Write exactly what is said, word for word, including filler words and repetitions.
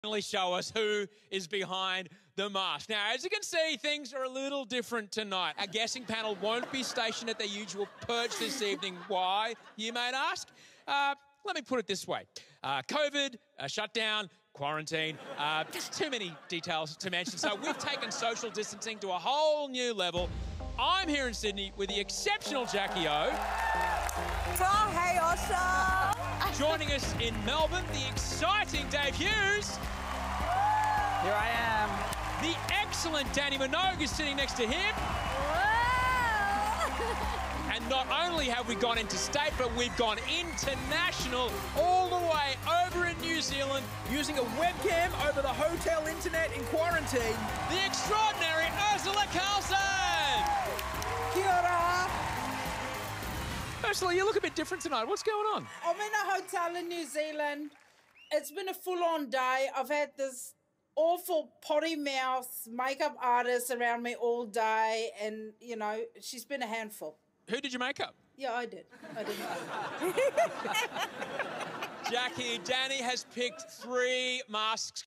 Finally show us who is behind the mask. Now, as you can see, things are a little different tonight. Our guessing panel won't be stationed at their usual perch this evening. Why, you might ask? Uh, let me put it this way. Uh, COVID, uh, shutdown, quarantine, uh, just too many details to mention. So we've taken social distancing to a whole new level. I'm here in Sydney with the exceptional Jackie O. Oh, hey, Osha. Joining us in Melbourne, the exciting Dave Hughes. Here I am. The excellent Danny Minogue is sitting next to him. And not only have we gone interstate, but we've gone international, all the way over in New Zealand, Using a webcam over the hotel internet in quarantine. the extraordinary Ursula Carlson. Kia ora. Ursula, you look a bit different tonight. What's going on? I'm in a hotel in New Zealand. It's been a full-on day. I've had this awful potty mouth makeup artist around me all day, and, you know, she's been a handful. Who did you make up? Yeah, I did. I did. Jackie, Danny has picked three masks